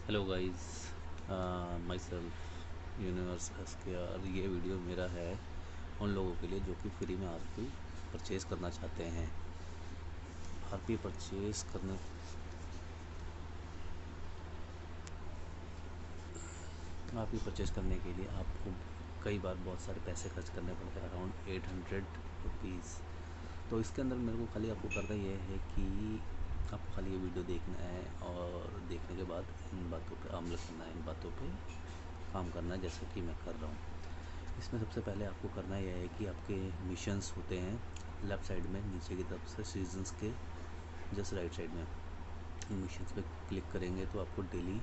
Hello guys, myself universe SKR. ये video मेरा है उन लोगों के लिए जो कि फ्री में आरपी परचेज़ करना चाहते हैं। आरपी परचेज़ करने के लिए आपको कई बार बहुत सारे पैसे खर्च करने पड़ते हैं, अराउंड 800 रुपीज़। तो इसके अंदर मेरे को खाली आपको करना ये है कि आपको खाली ये वीडियो देखना है और देखने के बाद इन बातों पे अमल करना है, इन बातों पे काम करना है, जैसे कि मैं कर रहा हूँ। इसमें सबसे पहले आपको करना यह है कि आपके मिशंस होते हैं लेफ़्ट साइड में नीचे की तरफ से, सीजन्स के जस्ट राइट साइड में। मिशंस पे क्लिक करेंगे तो आपको डेली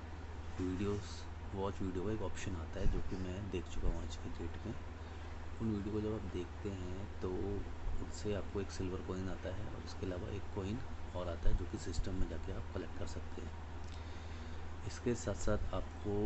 वॉच वीडियो का एक ऑप्शन आता है, जो कि मैं देख चुका हूँ आज की डेट में। उन वीडियो को जब आप देखते हैं तो उससे आपको एक सिल्वर कॉइन आता है और उसके अलावा एक कॉइन और आता है जो कि सिस्टम में जाके आप कलेक्ट कर सकते हैं। इसके साथ साथ आपको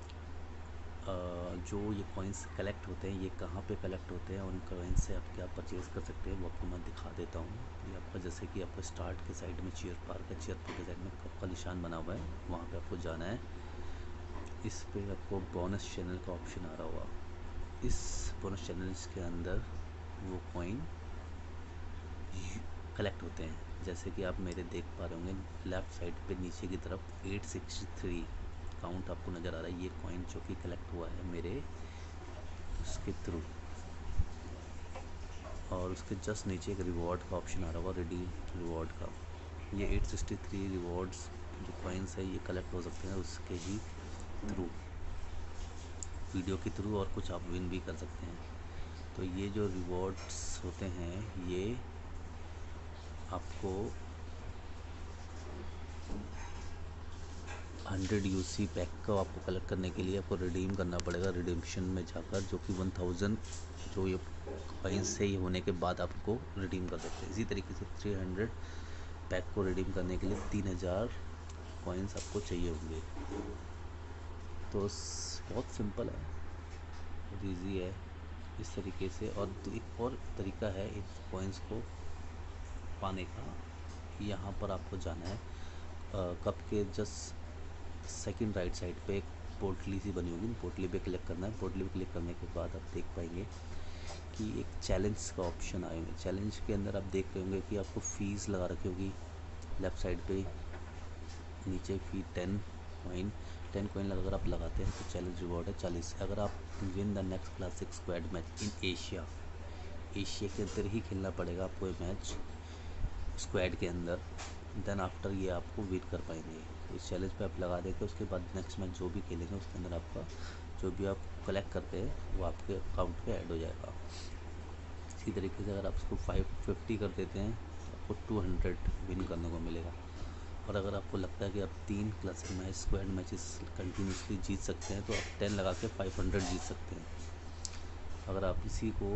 जो ये कॉइन्स कलेक्ट होते हैं, ये कहाँ पे कलेक्ट होते हैं, उन कॉइन्स से आप क्या परचेज़ कर सकते हैं वो आपको मैं दिखा देता हूँ। ये आपका जैसे कि आपका स्टार्ट के साइड में चेयर पार्क है, चेयर पार्क के साइड में कप का निशान बना हुआ है, वहाँ पे आपको जाना है। इस पे आपको बोनस चैनल का ऑप्शन आ रहा होगा। इस बोनस चैनल्स के अंदर वो कॉइन कलेक्ट होते हैं, जैसे कि आप मेरे देख पा रहे होंगे लेफ़्ट साइड पे नीचे की तरफ 863 काउंट आपको नज़र आ रहा है। ये कॉइन जो कि कलेक्ट हुआ है मेरे उसके थ्रू, और उसके जस्ट नीचे एक रिवॉर्ड का ऑप्शन आ रहा होगा, रिडीम रिवॉर्ड का। ये 863 रिवॉर्ड्स जो कॉइन्स है ये कलेक्ट हो सकते हैं उसके ही थ्रू, वीडियो के थ्रू, और कुछ आप विन भी कर सकते हैं। तो ये जो रिवॉर्ड्स होते हैं ये आपको 100 यूसी पैक का आपको कलेक्ट करने के लिए आपको रिडीम करना पड़ेगा रिडीम्पशन में जाकर, जो कि 1000 जो ये कॉइन्स से ही होने के बाद आपको रिडीम कर सकते हैं। इसी तरीके से 300 पैक को रिडीम करने के लिए 3000 कॉइन्स आपको चाहिए होंगे। तो बहुत सिंपल है, बहुत ईजी है इस तरीके से। और एक और तरीका है इस कॉइन्स को पाने का। यहाँ पर आपको जाना है कप के जस्ट सेकंड राइट साइड पे एक पोटली सी बनी होगी, पोटली पे क्लिक करना है। पोटली पे क्लिक करने के बाद आप देख पाएंगे कि एक चैलेंज का ऑप्शन आएंगे। चैलेंज के अंदर आप देख रहे होंगे कि आपको फ़ीस लगा रखी होगी लेफ़्ट साइड पे नीचे फी 10 कॉइन अगर आप लगाते हैं तो चैलेंज रिवॉर्ड है 40। अगर आप win the next classic squad match in Asia के अंदर ही खेलना पड़ेगा आपको ये मैच स्क्वाड के अंदर, देन आफ्टर ये आपको विन कर पाएंगे। इस चैलेंज पे आप लगा देंगे, उसके बाद नेक्स्ट मैच जो भी खेलेंगे उसके अंदर आपका जो भी आप कलेक्ट करते हैं वो आपके अकाउंट पे ऐड हो जाएगा। इसी तरीके से अगर आप इसको 550 कर देते हैं तो आपको 200 विन करने को मिलेगा। और अगर आपको लगता है कि आप 3 classic match squad matches continuously जीत सकते हैं तो आप 10 लगा के 500 जीत सकते हैं। अगर आप इसी को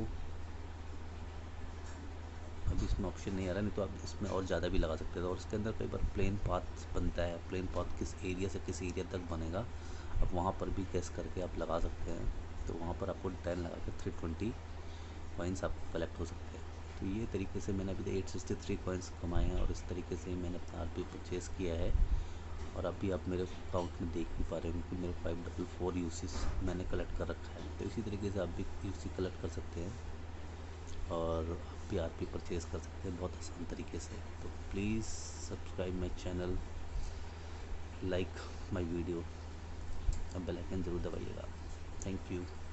अभी इसमें ऑप्शन नहीं आ रहा, नहीं तो आप इसमें और ज़्यादा भी लगा सकते हैं। और इसके अंदर कई बार प्लेन पाथ बनता है, प्लेन पाथ किस एरिया से किस एरिया तक बनेगा आप वहाँ पर भी गेस करके आप लगा सकते हैं। तो वहाँ पर आपको 10 लगा के 320 कॉइन्स आपको कलेक्ट हो सकते हैं। तो ये तरीके से मैंने अभी 863 कॉइन्स कमाए हैं और इस तरीके से मैंने अपना आरपी परचेज़ किया है। और अभी आप मेरे अकाउंट में देख भी पा रहे होंगे कि मेरे 544 यूसीस मैंने कलेक्ट कर रखा है। तो इसी तरीके से आप भी यूसी कलेक्ट कर सकते हैं और आप भी आरपी परचेज़ कर सकते हैं बहुत आसान तरीके से। तो please subscribe my channel, like my video और बेल आइकन ज़रूर दबाइएगा। Thank you.